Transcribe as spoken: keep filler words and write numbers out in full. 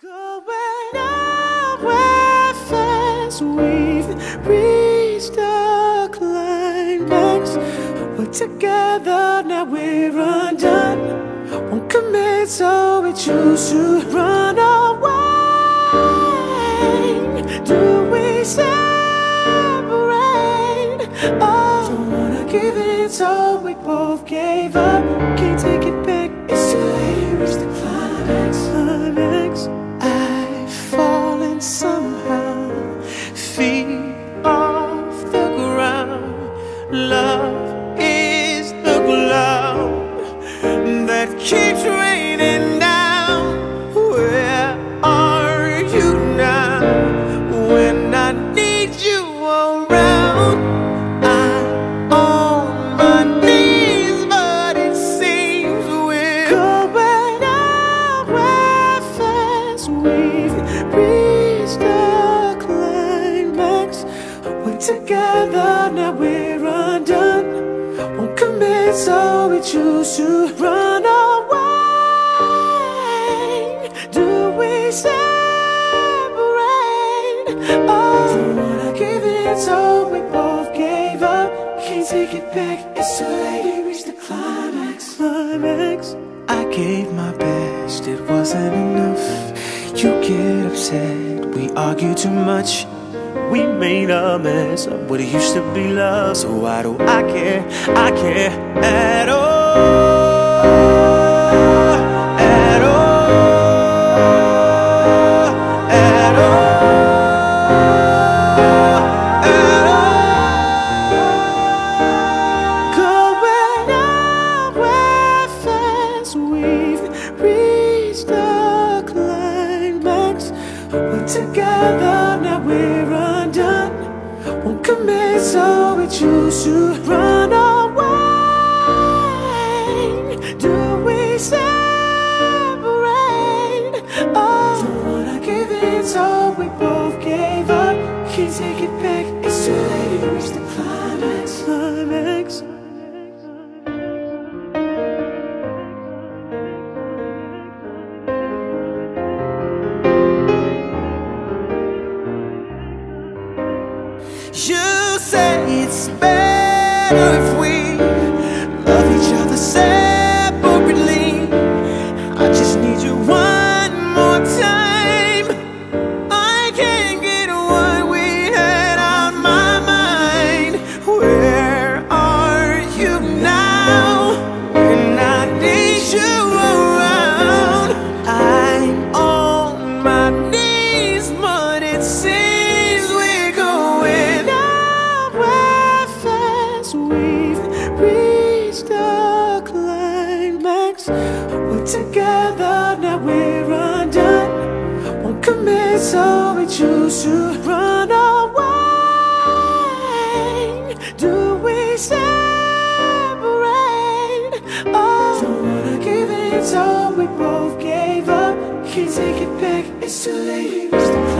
Going nowhere fast, we've reached the climax. We're together, now we're undone. Won't commit, so we choose to run away. Do we separate? Oh, don't wanna give it, so we both gave up. Can't take it back, it's too late, reach the climax. Climax. I've fallen somehow, feet off the ground. Love is the cloud that keeps raining down. Where are you now? When I need you around, I'm on my knees, but it seems we're going nowhere fast. We've reached the climax. We're together, now we're undone. Won't commit, so we choose to run away. Do we separate? Oh, don't wanna give it, so we both gave up. Can't take it back, it's too late, we reached the climax. Climax. I gave my best, it wasn't enough. You get upset, we argue too much. We made a mess of what it used to be love. So why do I care? I care at all, at all, at all, at all. Going nowhere fast, we've reached the climax. We're together, now we're undone. Won't commit, so we choose to run away. Do we separate? Oh, don't wanna give it, so we both gave up. Can't take it back, it's too late, to reach the climax. Climax. You say it's better if we love each other separately. I just need you one more time. I can't get what we had on my mind. Where are you now? When I need you around, I'm on my knees, but it seems we're going nowhere fast. We've reached the climax. We're together, now we're undone. Won't commit, so we choose to run away. Do we separate? Oh, don't wanna give it, so we both gave up. Can't take it back, it's too late, we reached the